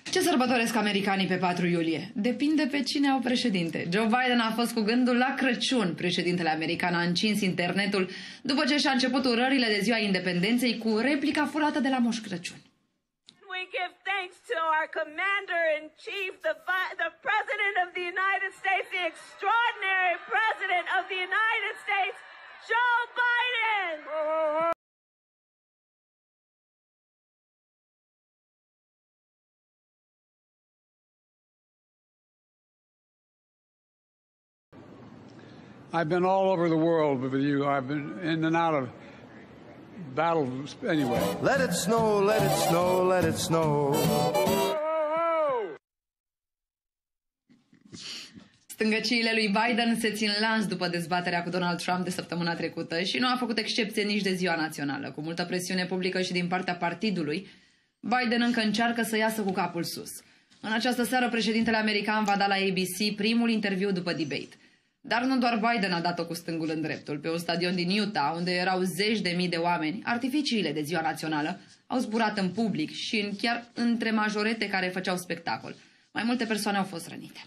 Ce sărbătoresc americanii pe 4 iulie? Depinde pe cine au președinte. Joe Biden a fost cu gândul la Crăciun. Președintele american a încins internetul după ce și-a început urările de ziua independenței cu replica furată de la Moș Crăciun. We give thanks to our commander-in-chief, the President of the United States, the extraordinary President of the United States, Joe Biden! I've been all over the world with you. I've been in and out of battles anyway. Let it snow, let it snow, let it snow. Stângăciile lui Biden se țin lans după dezbaterea cu Donald Trump de săptămâna trecută și nu a făcut excepție nici de ziua națională. Cu multă presiune publică și din partea partidului, Biden încă încearcă să iasă cu capul sus. În această seară, președintele american va da la ABC primul interviu după debate. Dar nu doar Biden a dat-o cu stângul în dreptul. Pe un stadion din Utah, unde erau zeci de mii de oameni, artificiile de ziua națională au zburat în public și chiar între majorete care făceau spectacol. Mai multe persoane au fost rănite.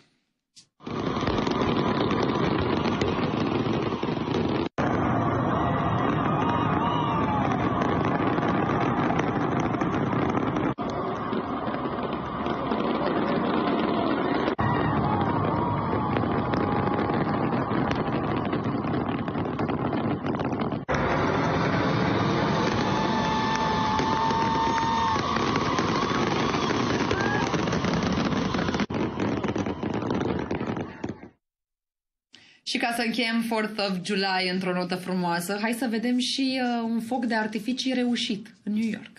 Și ca să încheiem 4th of July într-o notă frumoasă, hai să vedem și un foc de artificii reușit în New York.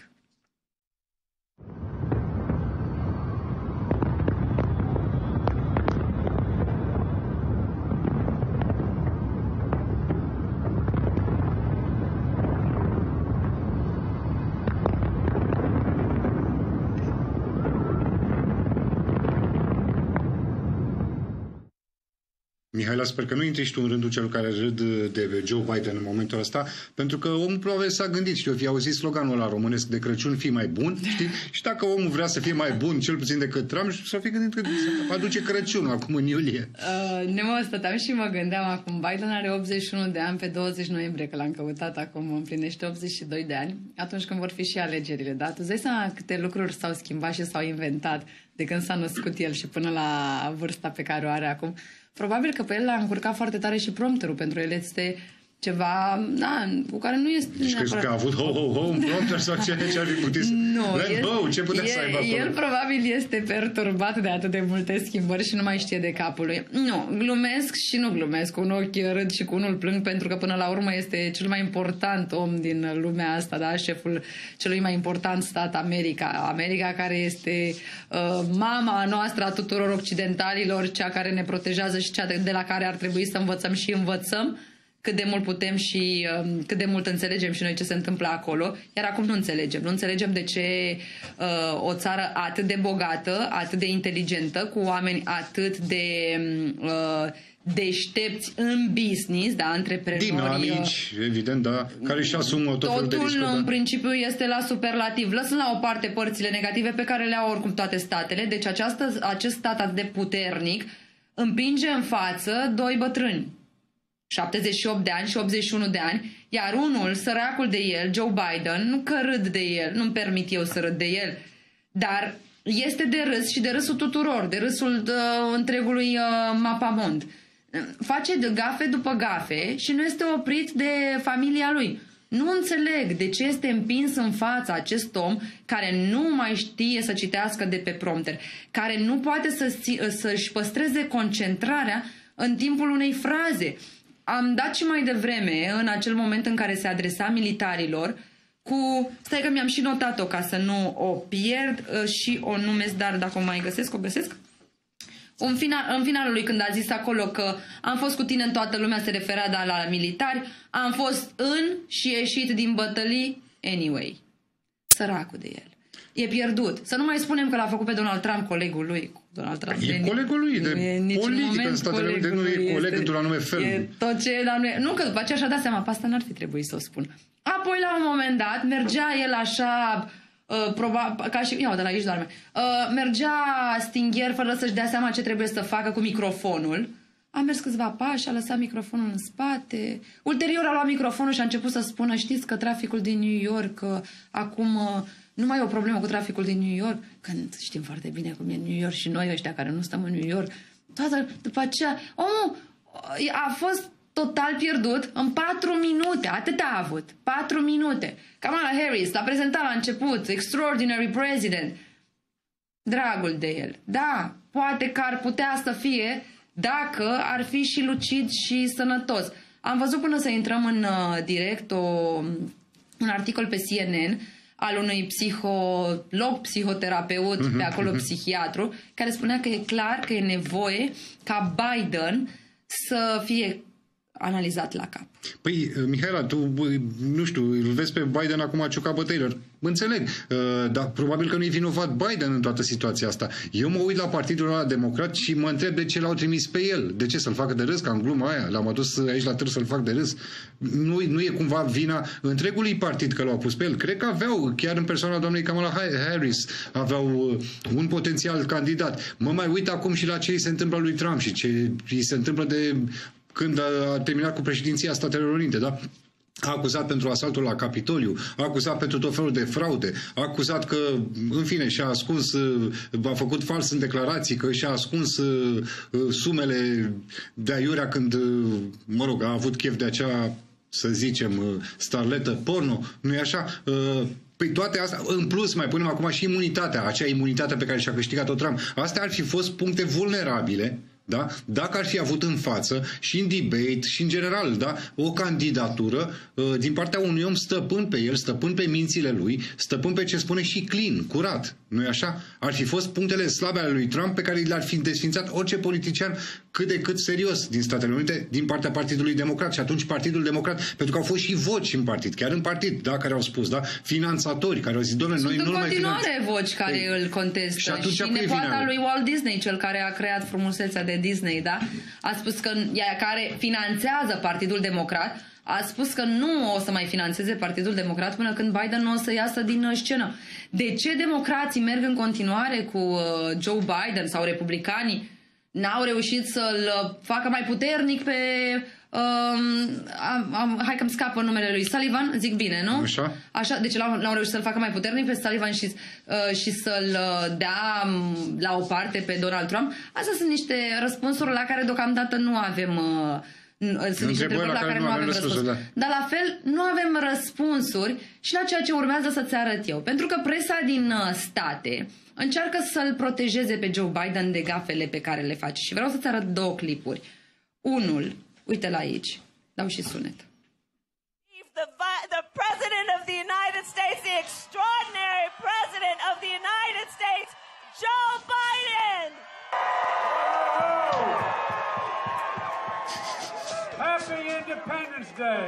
Mihaela, sper că nu intri și tu în rândul celor care râd de Joe Biden în momentul ăsta, pentru că omul probabil s-a gândit, știu, fi auzit sloganul ăla românesc de Crăciun, fii mai bun, știi? Și dacă omul vrea să fie mai bun, cel puțin decât Trump, s-a fi gândit că să aduce Crăciunul acum în iulie. Stăteam și mă gândeam acum, Biden are 81 de ani pe 20 noiembrie, că l-am căutat acum, împlinește 82 de ani, atunci când vor fi și alegerile, da? Tu îți dai seama câte lucruri s-au schimbat și s-au inventat de când s-a născut el și până la vârsta pe care o are acum. Probabil că pe el l-a încurcat foarte tare și prompterul. Pentru el este ceva, cu care nu este... Deci crezi că a avut ho-ho-ho un prompter sau ce ar fi putut să... Nu, ce putea să aibă acolo? El probabil este perturbat de atât de multe schimbări și nu mai știe de capul lui. Nu, glumesc și nu glumesc. Cu un ochi râd și cu unul plâng, pentru că până la urmă este cel mai important om din lumea asta, da? Șeful celui mai important stat, America. America care este mama noastră a tuturor occidentalilor, cea care ne protejează și cea de la care ar trebui să învățăm și învățăm cât de mult putem și cât de mult înțelegem și noi ce se întâmplă acolo, iar acum nu înțelegem. Nu înțelegem de ce o țară atât de bogată, atât de inteligentă, cu oameni atât de deștepți în business, da, antreprenori... Dinamici, evident, da, care își asumă tot felul de riscuri. Totul, în principiu, este la superlativ. Lăsând la o parte părțile negative pe care le au oricum toate statele, deci acest stat atât de puternic împinge în față doi bătrâni. 78 de ani și 81 de ani, iar unul, săracul de el, Joe Biden, nu că râd de el, nu-mi permit eu să râd de el, dar este de râs și de râsul tuturor, de râsul întregului mapamond. Face de gafe după gafe și nu este oprit de familia lui. Nu înțeleg de ce este împins în fața acest om care nu mai știe să citească de pe prompter, care nu poate să-și păstreze concentrarea în timpul unei fraze. Am dat și mai devreme, în acel moment în care se adresa militarilor, stai că mi-am și notat-o ca să nu o pierd și o numesc, dar dacă o mai găsesc, o găsesc. În finalul lui, când a zis acolo că am fost cu tine în toată lumea, se referea la militari, am fost în și ieșit din bătălii anyway. Săracul de el. E pierdut. Să nu mai spunem că l-a făcut pe Donald Trump, colegul lui. Donald Trump e colegul lui de politică în Statele Unite, nu e coleg într-un anume fel. E tot ce nu, că după aceea și-a dat seama, pe asta n-ar fi trebuit să o spun. Apoi, la un moment dat, mergea el așa ca și, ia de la aici doarme, mergea stingher fără să-și dea seama ce trebuie să facă cu microfonul. A mers câțiva pași, a lăsat microfonul în spate. Ulterior a luat microfonul și a început să spună: știți că traficul din New York acum nu mai e o problemă cu traficul din New York, când știm foarte bine cum e New York și noi ăștia care nu stăm în New York. După aceea, omul a fost total pierdut în 4 minute. Atât a avut. 4 minute. Kamala Harris l-a prezentat la început. Extraordinary President. Dragul de el. Da, poate că ar putea să fie dacă ar fi și lucid și sănătos. Am văzut până să intrăm în direct un articol pe CNN al unui psiholog, psihoterapeut, pe acolo psihiatru, care spunea că e clar că e nevoie ca Biden să fie analizat la cap. Păi, Mihaela, tu, nu știu, îl vezi pe Biden acum a ciucat bătăilor. Înțeleg, dar probabil că nu e vinovat Biden în toată situația asta. Eu mă uit la Partidul ăla Democrat și mă întreb de ce l-au trimis pe el. De ce? Să-l facă de râs, ca în gluma aia? L-am adus aici la târg să-l fac de râs. Nu e cumva vina întregului partid că l-au pus pe el. Cred că aveau, chiar în persoana doamnei Kamala Harris, aveau un potențial candidat. Mă mai uit acum și la ce îi se întâmplă lui Trump și ce îi se întâmplă de când a terminat cu președinția Statelor Unite, da? A acuzat pentru asaltul la Capitoliu, a acuzat pentru tot felul de fraude, a acuzat că, în fine, și-a ascuns, a făcut fals în declarații, că și-a ascuns sumele de aiurea când, mă rog, a avut chef de acea, să zicem, starletă porno, nu-i așa? Păi toate astea, în plus mai punem acum și imunitatea, acea imunitate pe care și-a câștigat-o Trump. Astea ar fi fost puncte vulnerabile, da? Dacă ar fi avut în față și în debate și în general, da? O candidatură din partea unui om stăpân pe el, stăpân pe mințile lui, stăpân pe ce spune și clean, curat. Nu-i așa? Ar fi fost punctele slabe ale lui Trump pe care le-ar fi desfințat orice politician cât de cât serios din Statele Unite, din partea Partidului Democrat. Și atunci Partidul Democrat, pentru că au fost și voci în partid, chiar în partid, da, care au spus, da, finanțatori, care au zis, domnule, noi nu mai finanțăm. Sunt în continuare voci care îl contestă. Și nepoata lui Walt Disney, cel care a creat frumusețea de Disney, da, a spus că ea care finanțează Partidul Democrat, a spus că nu o să mai finanțeze Partidul Democrat până când Biden nu o să iasă din scenă. De ce democrații merg în continuare cu Joe Biden sau republicanii n-au reușit să-l facă mai puternic pe... hai că-mi scapă numele lui Sullivan, zic bine, nu? Așa. Așa, deci l-au reușit să-l facă mai puternic pe Sullivan și să-l dea la o parte pe Donald Trump. Astea sunt niște răspunsuri la care deocamdată nu avem... sunt niște întrebări la care nu avem răspunsuri. Da. Dar la fel nu avem răspunsuri și la ceea ce urmează să-ți arăt eu. Pentru că presa din state încearcă să-l protejeze pe Joe Biden de gafele pe care le face. Și vreau să-ți arăt 2 clipuri. Unul, uite-l aici, dau și sunet. The President of the United States, the extraordinary President of the United States, Joe Biden! Happy Independence Day!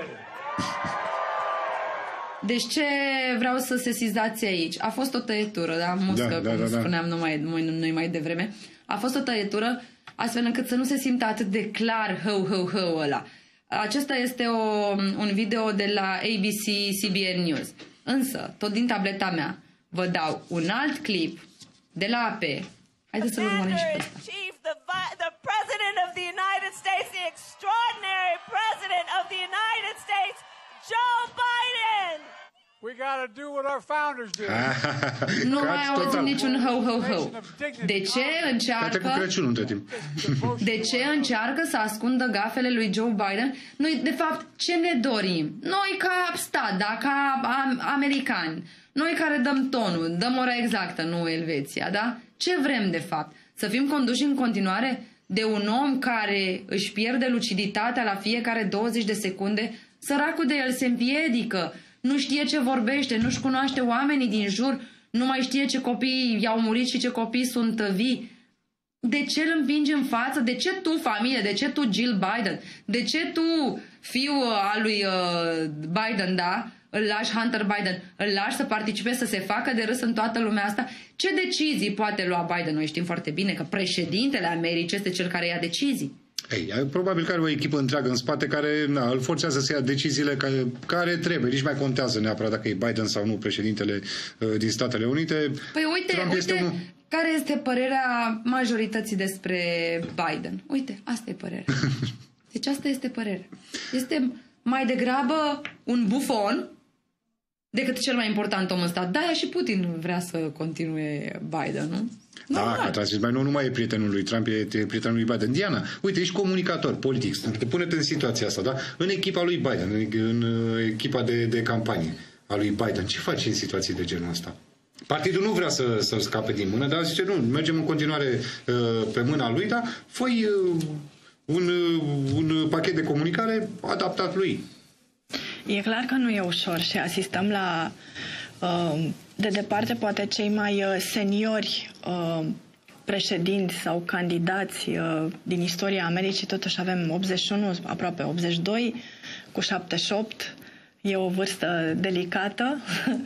Deci ce vreau să sesizați aici? A fost o tăietură, da? Muscă, cum spuneam noi mai devreme. A fost o tăietură astfel încât să nu se simtă atât de clar hău ăla. Acesta este un video de la ABC CBN News. Însă, tot din tableta mea, vă dau un alt clip de la AP. Haideți să-l urmărim și pe ăsta. The President of the United States, the extraordinary President of the United States, Joe Biden! We gotta do what our founders did. Nu mai auzim niciun hău. De ce încearcă să ascundă gafele lui Joe Biden? Noi, de fapt, ce ne dorim? Noi ca stat, da? Ca americani. Noi care dăm tonul, dăm ora exactă, nu Elveția, da? Ce vrem, de fapt? Să fim conduși în continuare de un om care își pierde luciditatea la fiecare 20 de secunde? Săracul de el se împiedică, nu știe ce vorbește, nu-și cunoaște oamenii din jur, nu mai știe ce copii i-au murit și ce copii sunt vii. De ce îl împingi în față? De ce tu, familie? De ce tu, Jill Biden? De ce tu, fiul al lui Biden, da? Îl lași, Hunter Biden, îl lași să participe, să se facă de râs în toată lumea asta? Ce decizii poate lua Biden? Noi știm foarte bine că președintele Americii este cel care ia decizii. Probabil că are o echipă întreagă în spate care îl forțează să ia deciziile care trebuie. Nici mai contează neapărat dacă e Biden sau nu președintele din Statele Unite. Păi uite care este părerea majorității despre Biden. Uite, asta e părerea. Deci asta este părerea. Este mai degrabă un bufon decât cel mai important om în stat. De-aia și Putin vrea să continue Biden, nu? Că ați zis, nu mai e prietenul lui Trump, e prietenul lui Biden. Diana, uite, ești comunicator politic, pune-te în situația asta, da? În echipa lui Biden, în echipa de campanie a lui Biden, ce faci în situații de genul ăsta? Partidul nu vrea să-l scape din mână, dar zice, nu, mergem în continuare pe mâna lui, dar fă-i un pachet de comunicare adaptat lui. E clar că nu e ușor și asistăm la, de departe, poate cei mai seniori președinți sau candidați din istoria Americii. Totuși avem 81, aproape 82, cu 78. E o vârstă delicată.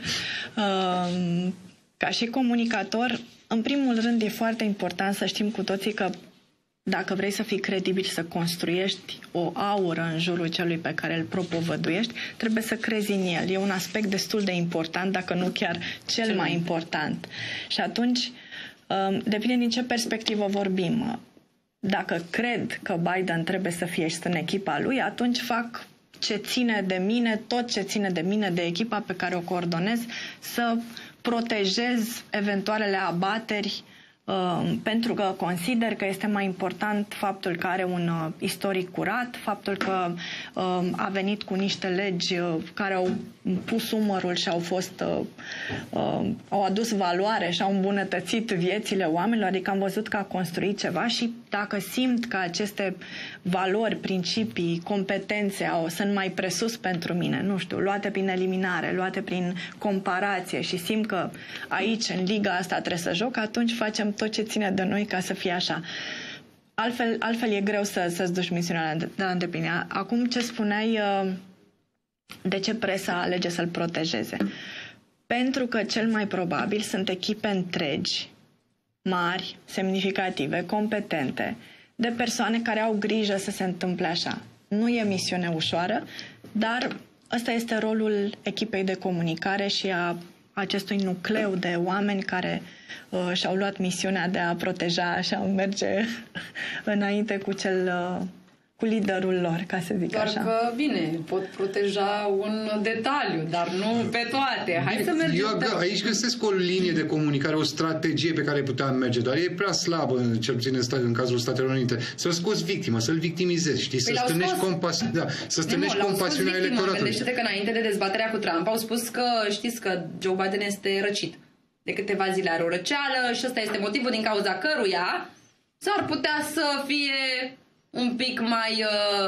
Ca și comunicator, în primul rând, e foarte important să știm cu toții că dacă vrei să fii credibil, să construiești o aură în jurul celui pe care îl propovăduiești, trebuie să crezi în el. E un aspect destul de important, dacă nu chiar cel mai important. Și atunci, depinde din ce perspectivă vorbim. Dacă cred că Biden trebuie să fie și în echipa lui, atunci fac ce ține de mine, tot ce ține de mine, de echipa pe care o coordonez, să protejez eventualele abateri, pentru că consider că este mai important faptul că are un istoric curat, faptul că a venit cu niște legi care au pus umărul și au adus valoare și au îmbunătățit viețile oamenilor, adică am văzut că a construit ceva și dacă simt că aceste valori, principii, competențe sunt mai presus pentru mine, nu știu, luate prin eliminare, luate prin comparație și simt că aici, în liga asta trebuie să joc, atunci facem tot ce ține de noi ca să fie așa. Altfel e greu să-ți duci misiunea la îndeplinire. Acum ce spuneai, de ce presa alege să-l protejeze? Pentru că cel mai probabil sunt echipe întregi, mari, semnificative, competente, de persoane care au grijă să se întâmple așa. Nu e misiune ușoară, dar ăsta este rolul echipei de comunicare și a acestui nucleu de oameni care și-au luat misiunea de a proteja și a merge înainte cu liderul lor, ca să zic așa. Doar că, bine, pot proteja un detaliu, dar nu pe toate. Hai să mergem. Eu aici găsesc o linie de comunicare, o strategie pe care puteam merge, dar e prea slabă, cel puțin în cazul Statelor Unite. Să-l scoți victimă, să-l victimizezi, știi? Să stârnești compasiunea electoratului. Gândește-te că înainte de dezbaterea cu Trump au spus că știți că Joe Biden este răcit. De câteva zile are o răceală și ăsta este motivul din cauza căruia s-ar putea să fie un pic mai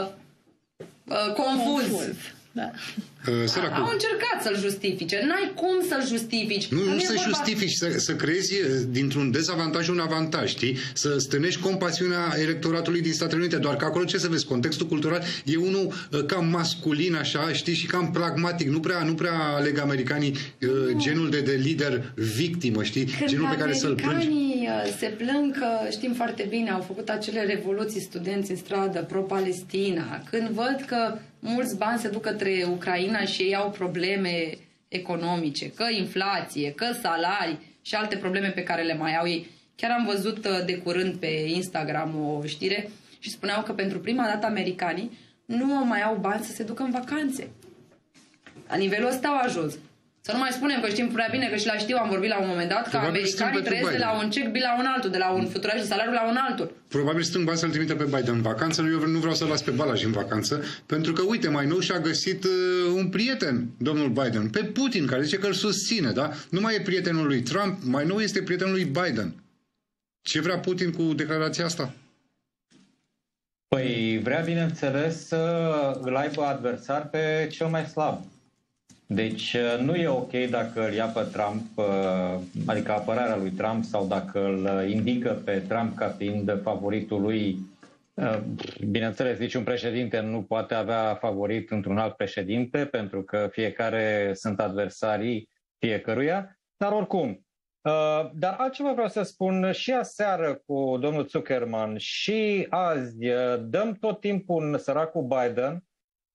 confuz. Da. Au încercat să-l justifice. N-ai cum să-l justifici. Nu să justifici, să creezi dintr-un dezavantaj un avantaj, știi? Să stârnești compasiunea electoratului din Statele Unite. Doar că acolo, ce să vezi, contextul cultural e unul cam masculin, așa, știi, și cam pragmatic. Nu prea aleg americanii genul de lider victimă, știi? Când genul pe care să-l plângi. Americanii se plâng că, știm foarte bine, au făcut acele revoluții studenți în stradă pro-Palestina. Când văd că mulți bani se duc către Ucraina și ei au probleme economice, că inflație, că salarii și alte probleme pe care le mai au ei. Chiar am văzut de curând pe Instagram o știre și spuneau că pentru prima dată americanii nu mai au bani să se ducă în vacanțe. La nivelul ăsta au ajuns. Să nu mai spunem că știm prea bine, că și la știu am vorbit la un moment dat, că americanii trăiesc de la un cec la un altul, de la un futuraj de salariu la un altul. Probabil strâng bani să-l trimită pe Biden în vacanță, eu nu vreau să-l las pe Balaj în vacanță, pentru că, uite, mai nou și-a găsit un prieten, domnul Biden, pe Putin, care zice că îl susține, da? Nu mai e prietenul lui Trump, mai nou este prietenul lui Biden. Ce vrea Putin cu declarația asta? Păi vrea, bineînțeles, să îl aibă adversar pe cel mai slab. Deci nu e ok dacă îl ia pe Trump, adică apărarea lui Trump, sau dacă îl indică pe Trump ca fiind favoritul lui. Bineînțeles, niciun președinte nu poate avea favorit într-un alt președinte, pentru că fiecare sunt adversarii fiecăruia, dar oricum, Dar altceva vreau să spun, și aseară cu domnul Zuckerman și azi dăm tot timpul în săracul Biden,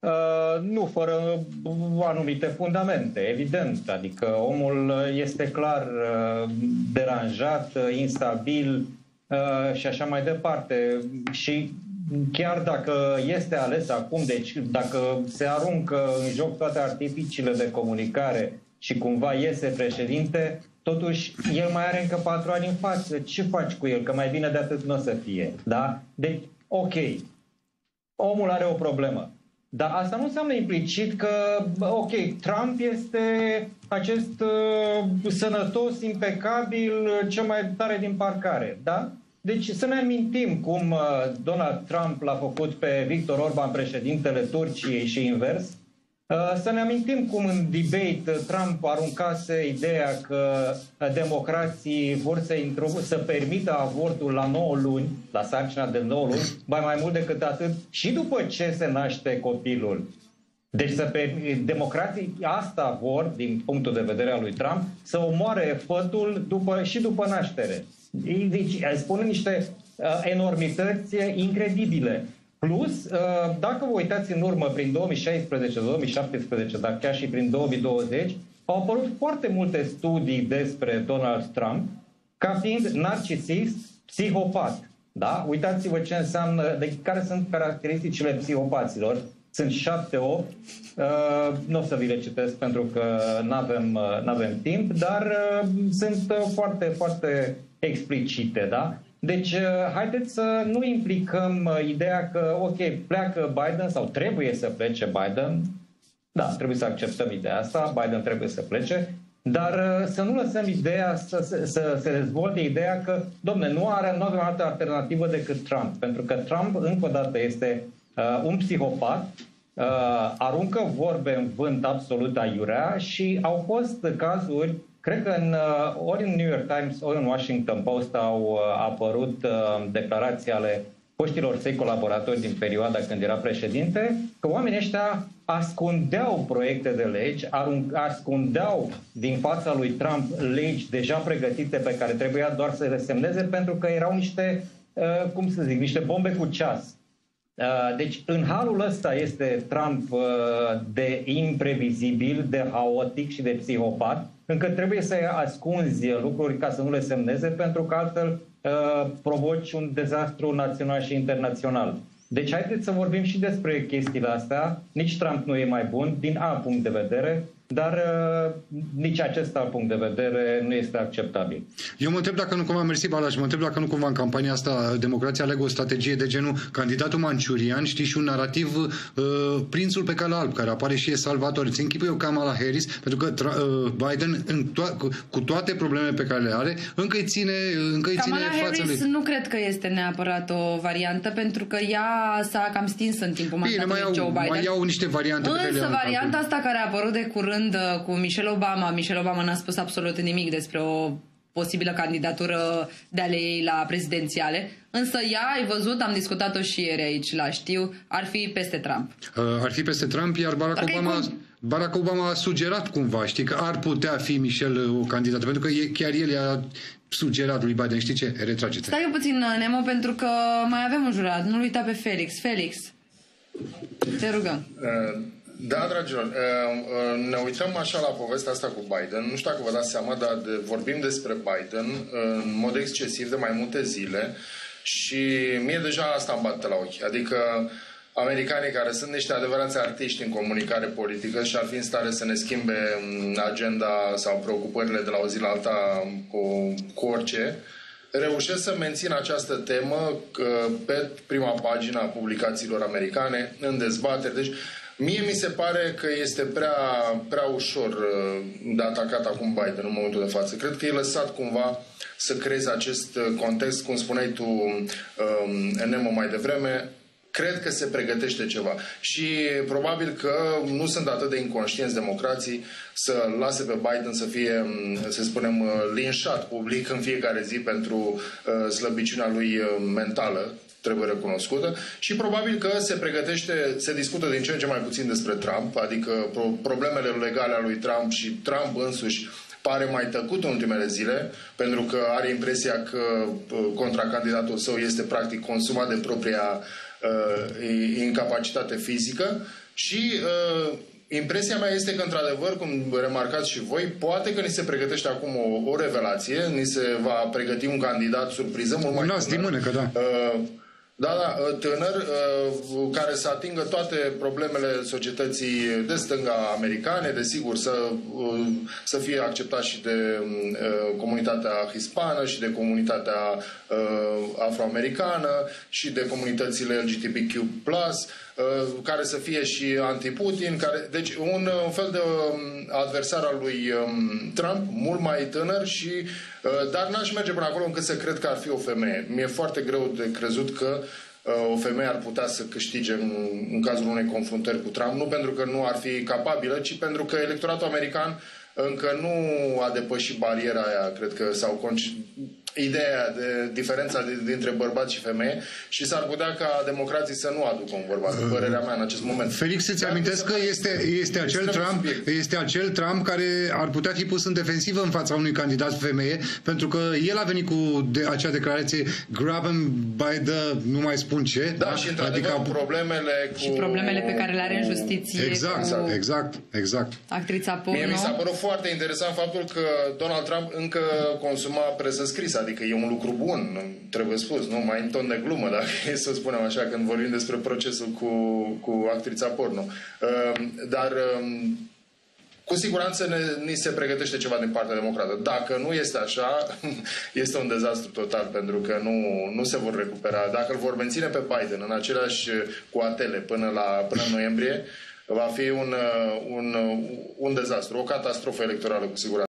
nu fără anumite fundamente, evident, adică omul este clar deranjat, instabil și așa mai departe. Și chiar dacă este ales acum, deci dacă se aruncă în joc toate artificiile de comunicare și cumva iese președinte, totuși el mai are încă 4 ani în față. Ce faci cu el? Că mai bine de atât nu o să fie. Da? Deci, ok, omul are o problemă. Dar asta nu înseamnă implicit că, ok, Trump este acest sănătos, impecabil, cel mai tare din parcare. Da? Deci să ne amintim cum Donald Trump l-a făcut pe Viktor Orban, președintele Turciei, și invers. Să ne amintim cum în debate Trump aruncase ideea că democrații vor să permită avortul la 9 luni, la sarcina de 9 luni, mai mult decât atât, și după ce se naște copilul. Deci democrații asta vor, din punctul de vedere al lui Trump, să omoare fătul și după naștere. Deci spune niște enormități incredibile. Plus, dacă vă uitați în urmă prin 2016, 2017, dar chiar și prin 2020, au apărut foarte multe studii despre Donald Trump ca fiind narcisist, psihopat. Da? Uitați-vă ce înseamnă, care sunt caracteristicile psihopaților. Sunt 7-8, nu o să vi le citesc pentru că n-avem timp, dar sunt foarte, foarte explicite, da? Deci, haideți să nu implicăm ideea că, ok, pleacă Biden sau trebuie să plece Biden. Da, trebuie să acceptăm ideea asta, Biden trebuie să plece, dar să nu lăsăm ideea să se dezvolte ideea că, domne, nu avem altă alternativă decât Trump, pentru că Trump, încă o dată, este un psihopat, aruncă vorbe în vânt absolut aiurea și au fost cazuri. Cred că ori în New York Times, ori în Washington Post au apărut declarații ale foștilor săi colaboratori din perioada când era președinte, că oamenii ăștia ascundeau proiecte de legi, ascundeau din fața lui Trump legi deja pregătite pe care trebuia doar să le semneze, pentru că erau niște, niște bombe cu ceas. Deci în halul ăsta este Trump de imprevizibil, de haotic și de psihopat, încă trebuie să ascunzi lucruri ca să nu le semneze, pentru că altfel provoci un dezastru național și internațional. Deci haideți să vorbim și despre chestiile astea. Nici Trump nu e mai bun din punct de vedere, dar nici acest punct de vedere nu este acceptabil. Eu mă întreb dacă nu cumva, mersi Balaș, mă întreb dacă nu cumva în campania asta democrația alegă o strategie de genul candidatul manciurian, știi, și un narativ prințul pe cale alb, care apare și e salvator. Ți închipui eu Kamala Harris, pentru că Biden, cu toate problemele pe care le are, încă îi ține fața lui. Kamala Harris nu cred că este neapărat o variantă, pentru că ea s-a cam stins în timpul mandatului Joe Biden. Mai iau niște variante. Însă varianta asta care a apărut de curând cu Michelle Obama n-a spus absolut nimic despre o posibilă candidatură de ale ei la prezidențiale, însă ea, ai văzut, am discutat-o și ieri aici la Știu, ar fi peste Trump. Ar fi peste Trump, iar Barack Obama a sugerat cumva, știi, că ar putea fi Michelle o candidată, pentru că chiar el i-a sugerat lui Biden, știi ce? Retrage-te. Stai puțin, Nemo, pentru că mai avem un jurat, nu-l uita pe Felix. Felix, te rugăm. Da, dragilor, ne uităm așa la povestea asta cu Biden. Nu știu dacă vă dați seama, dar vorbim despre Biden în mod excesiv de mai multe zile și mie deja asta îmi bate la ochi. Adică americanii, care sunt niște adevărați artiști în comunicare politică și ar fi în stare să ne schimbe agenda sau preocupările de la o zi la alta cu orice, reușesc să mențin această temă pe prima pagină a publicațiilor americane, în dezbateri. Deci mie mi se pare că este prea ușor de atacat acum Biden în momentul de față. Cred că e lăsat cumva să creeze acest context, cum spuneai tu, Nemo, mai devreme. Cred că se pregătește ceva. Și probabil că nu sunt atât de inconștienți democrații să lase pe Biden să fie, să spunem, linșat public în fiecare zi pentru slăbiciunea lui mentală, trebuie recunoscută, și probabil că se discută din ce în ce mai puțin despre Trump, adică problemele legale ale lui Trump și Trump însuși pare mai tăcut în ultimele zile, pentru că are impresia că contracandidatul său este practic consumat de propria incapacitate fizică și impresia mea este că, într-adevăr, cum remarcați și voi, poate că ni se pregătește acum o revelație, ni se va pregăti un candidat surpriză mult mai tânăr. Tânăr, care să atingă toate problemele societății de stânga americane, desigur, să fie acceptat și de comunitatea hispană și de comunitatea afroamericană și de comunitățile LGBTQ+, care să fie și anti-Putin, deci un fel de adversar al lui Trump, mult mai tânăr și dar n-aș merge până acolo încât să cred că ar fi o femeie. Mi-e foarte greu de crezut că o femeie ar putea să câștige în cazul unei confruntări cu Trump, nu pentru că nu ar fi capabilă, ci pentru că electoratul american încă nu a depășit bariera aia, cred că, sau ideea de diferența dintre bărbat și femeie și s-ar putea ca democrații să nu aducă un bărbat, părerea mea în acest moment. Felix, îți amintesc că este acel Trump care ar putea fi pus în defensivă în fața unui candidat femeie, pentru că el a venit cu acea declarație grab him by the, nu mai spun ce. Da, și într-adevăr problemele cu... Și problemele pe care le are în justiție. Exact. Actrița porno. Mie mi s-a părut foarte interesant faptul că Donald Trump încă consuma presă scrisă. Adică e un lucru bun, trebuie spus, nu? Mai în ton de glumă, dacă e să spunem așa, când vorbim despre procesul cu actrița porno. Dar cu siguranță ni se pregătește ceva din partea democrată. Dacă nu este așa, este un dezastru total, pentru că nu se vor recupera. Dacă îl vor menține pe Biden în aceleași coatele până în noiembrie, va fi un dezastru, o catastrofă electorală cu siguranță.